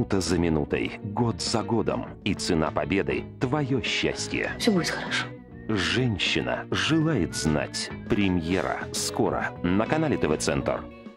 Минута за минутой, год за годом. И цена победы – твое счастье. Все будет хорошо. Женщина желает знать. Премьера скоро на канале ТВ Центр.